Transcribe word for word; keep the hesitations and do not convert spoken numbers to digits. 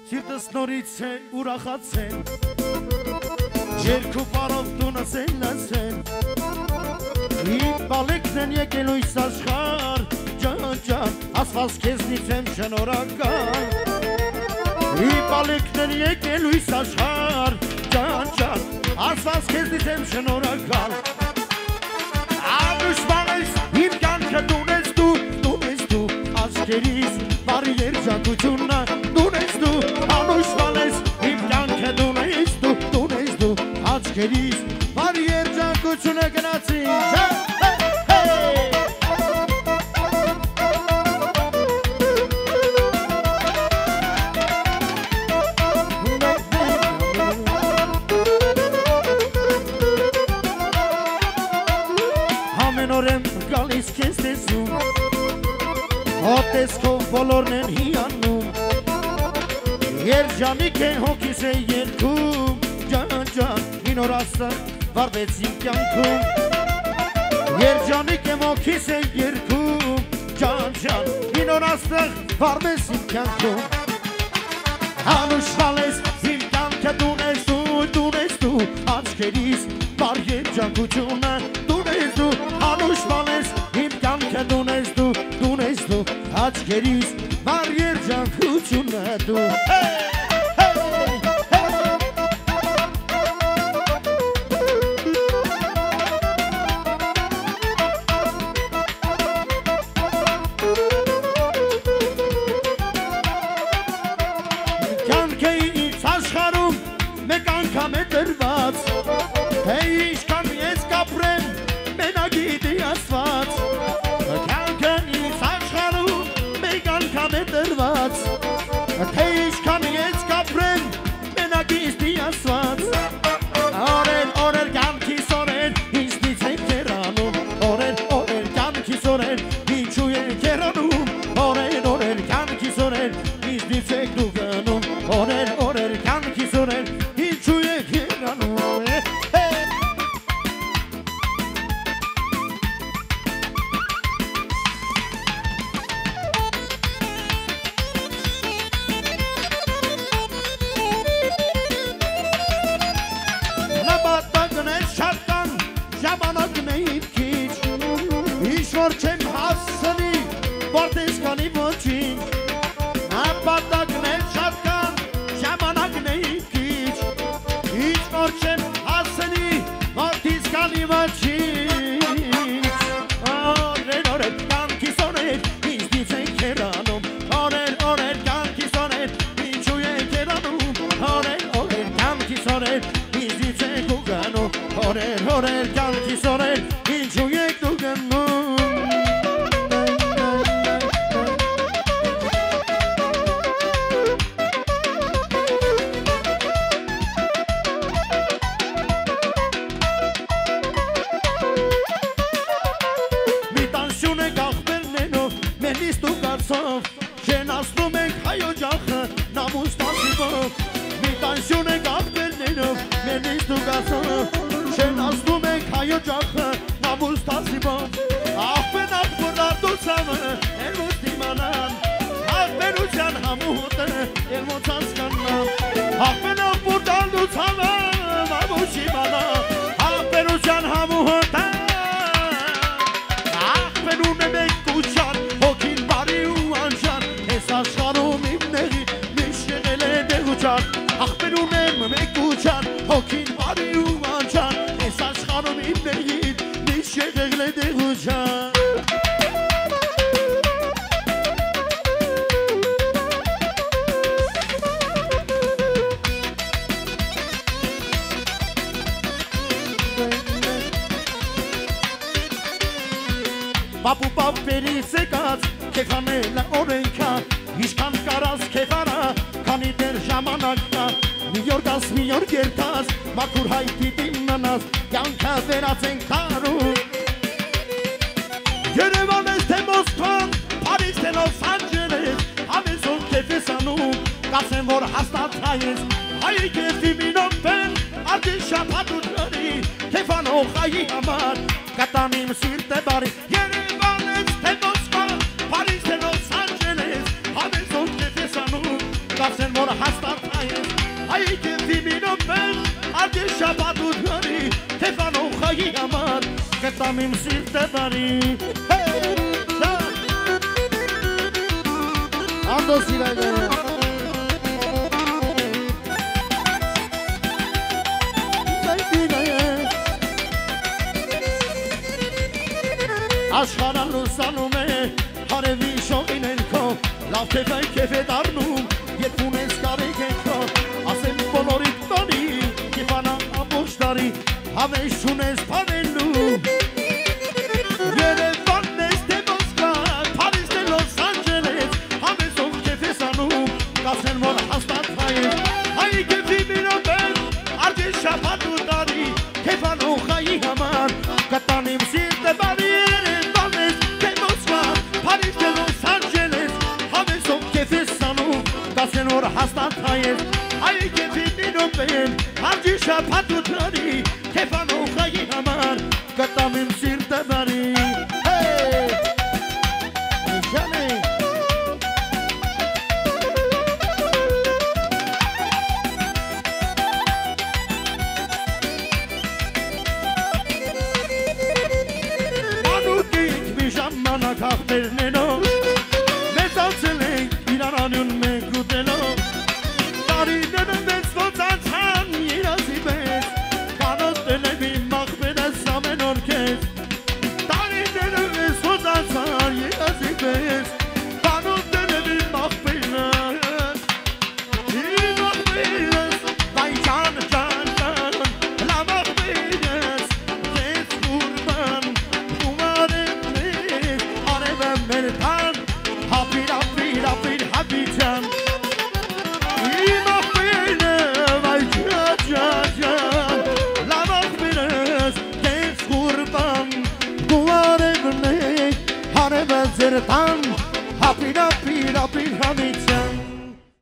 Սիրտս նորից է ուրախացել Երկու պարով տունս են լսել Իմ բալեկն են եկել ույս աշխար Ջան, ջան, ասված քեզնից եմ շնորհակալ Իմ բալեկն են եկել ույս աշխար Ջան, ջան, ասված քեզնից եմ շնորհակալ Անուշման ես իմ կյանքը դուն ես դու, դուն ես դու Աչքերիս բարի երջանկությունը դուն ես դու Անուշման ես իմ կյանքը դուն ես դու, դուն ես դու Աչքերիս բարի երջանկությունը գնացի Գալիս քեզ տեսնում Հոտեսքով բոլորն են հիանում Երջանիկ է հոգիս է երկում Ջան, ջան, հին օր աստղ վարվեց իմ կյանքում Երջանիկ է հոգիս է երկում Ջան, ջան, հին օր աստղ վարվեց իմ կյանքում Անուշալ ես իմ կյանքը դուն ես դու, դուն ես դու Աչքերիս բար երջանկությունը դուն ես դու Անուշալ ես իմ կյանքը դուն ես դու, դուն ես դու Աչքերիս բար երջանկությունը դու Կյանքը ինձ աշխարհում մեկ անգամ է տրված Թե ինչքան ես կապրեմ մենակ գիտի Աստված Կյանքը ինձ աշխարհում մեկ անգամ է տրված Թե ինչքան ես կապրեմ մենակ գիտի Աստված Օրեր, օրեր կյանքիս օրեր ինձնից եք հեռանում Օրեր, օրեր կյանքիս օրեր ինչու եք հեռանում Օրեր, օրեր կյանքիս օրեր ինձնից եք դու գնում Օրեր, օրեր կյանքիս օրեր ինչու եք հեռանում Նպատակն է շատ կան, ժամանակն է իմ քիչ Ինչ որ չեմ հասցնի, որտես կանի ոչինչ Նպատակն է շատ կան, ժամանակն է իմ քիչ Ինչ որ չեմ հասցնի, որտես կանի ոչինչ Օրեր, օրեր, կյանքիս օրեր, ինձնից եք հեռանում Օրեր, օրեր, կյանքիս օրեր, ինչու եք հեռանում Օրեր, օրեր, կյանքիս օրեր, ինձնից եք ուղանում Օրեր, օրեր, կյանքիս օրեր, ինչու եք ուղանում Մի տանսյուն եք աղբերներով, մենից դու կարծով Շենացնում եք հայո ջախը, նամուս տասիվով Մի տանսյուն եք աղբերներով, մենից դու կարծով Շենացնում եք հայո ջախը, նամուս տասիվով Աղբեն աղբոր արտոցավը, էլ ոց դիմանան Աղբերության համուհոտը, էլ ոց հասկանան Աղբեն աղբոր արտոցավը, նամուս իմանան Աղբերության համուհոտը Աղբերուն եմ եք կուչան, հոգին բարի ու անջան Ես աշխարում իմ նեղի, միշ եղել է դեղուչան Աղբերուն եմ եք կուչան, հոգին բարի ու անջան Ես աշխարում իմ նեղի, միշ եղել է դեղուչան Պապու պապերից եկած, կեվ հանել օրենքա Իշքան կարաս կեվ արա, քանի դեր ժամանակ կա Մի օր գաս, մի օր գերտաս, մաքուր հայտի դիմնանաս Կյանքը վերած ենք տարում Երևան ես թե Մոսկվան, Փարիզ թե Լոս Անջելես Ամենսոն կեվ ես անում, կասեմ որ հաստատ հայես Հայի կեվ դիմինոպեն, արդեն շապատուտների Կեվ անող հայի համար, կտանիմ սիրտ է բարի Երևան ես թե Մոսկվան, Փարիզ թե Լոս Անջելես Ամենսոն կեվ ես անում Կասեն որ հաստատ հայես Հայի կենվի մինոպեն Արգե շապատու դարի Թեվանող հայի համար Կտամ իմ սիրտը բարի Անդո սիրայները Աշխարհան լուսանում է հարևի շողին են քո Լավ թե վայ կեվ է դարնում Երբ ունես կարիք են քո Ասեմ բոլորիդ տանի Կիվանա ամբողջ տարի Համեշ ունես պանելու Երևանն ես թե Մոսկվա Փարիզ թե Լոս Անջելես Համեսով կեվ ես անում Կասեն որ հաստատ հայես Հայի կեվի միրոպեն Արգե շապատու տարի Կեվանող հայի համար Կտանիմ սիրտը բարի Կասեն որ հաստատ հայես Հայի կեվի մինոպեն Հաջի շապատու դարի Կեվանող հայի համար Կտամ իմ սիրտը բարի Նիշան է Մանուկիկ մի ժամանակ հաղթերնենով Մեզ անցել ենք իրան անյուն մենք Տարիները մեծ ոցացան իրազի մեզ Կանոտել եմ իմ մաղբերս ամեն օր կեզ Տարիները մեծ ոցացան իրազի մեզ Կանոտել եմ իմ մաղբերս Իմ մաղբերս Վայ ճան ճան ճան Լա մաղբերս Ես կուրման Կումար եմ մեզ Արև եմ մեր տան Հապիր ապիր ապիր հապի ճան Zertan, hapir, hapir, hapir, hamit